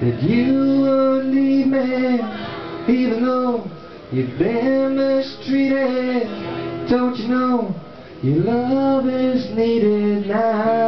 that you would leave me, even though you've been mistreated. Don't you know your love is needed now?